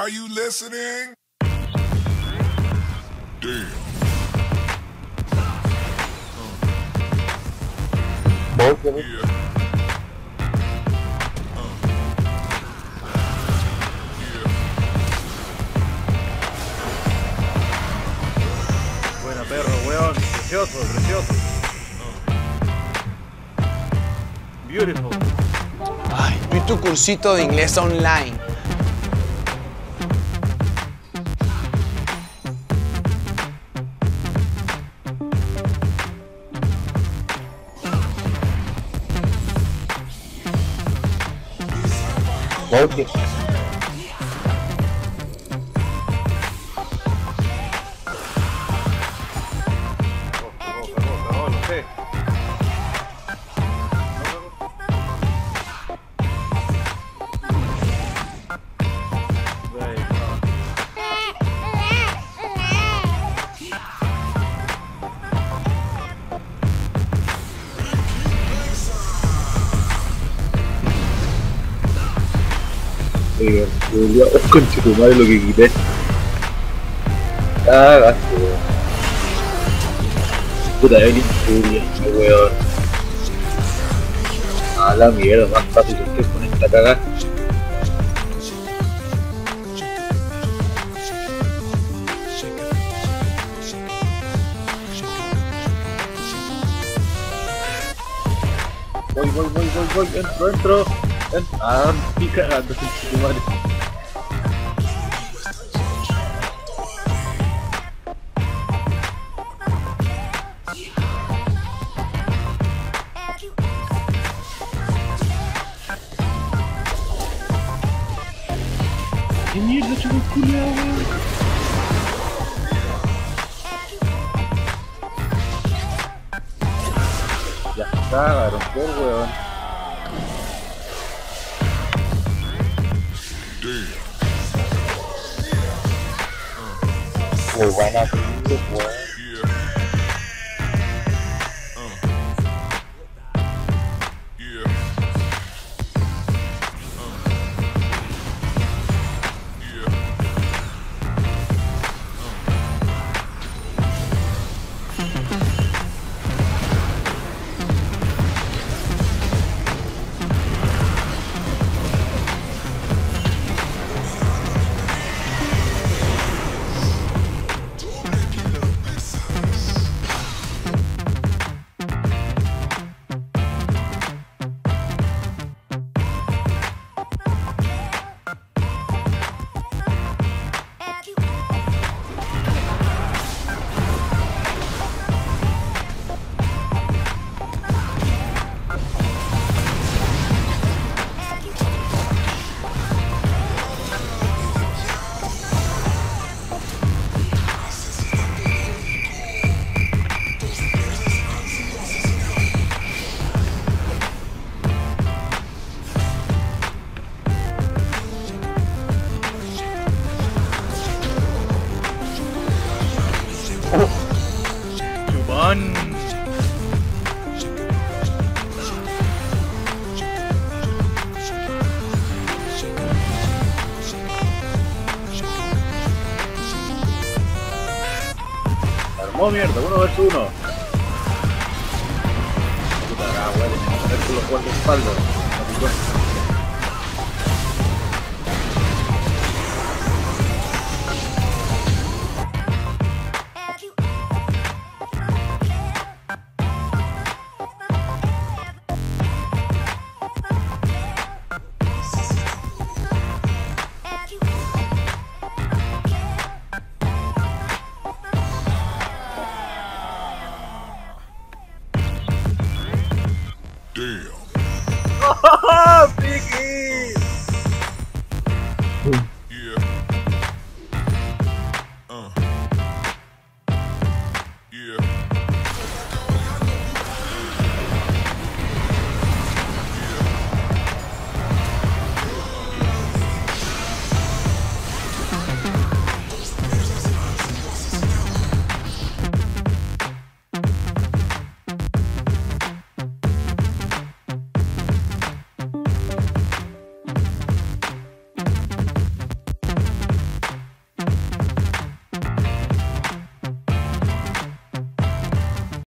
Are you listening? Damn. Yeah. Buena perro, weón. Precioso, precioso. Beautiful. Ay, vi tu cursito de inglés online. Okay. Julia, oh, conche tu madre lo que quité. Cagaste, weón. Puta, Evelyn Julia, weón. A la mierda, más fácil que estoy con esta cagada. Voy, entro. Ah, ni cagando, tu madre. ¿Qué mierda, chaval, culiao, weón? Ya cagaron, por weón. Muy buena, weón. Chubán. Armó mierda, 1 versus 1. Puta la weá, tenemos que hacer con los guardaespaldas.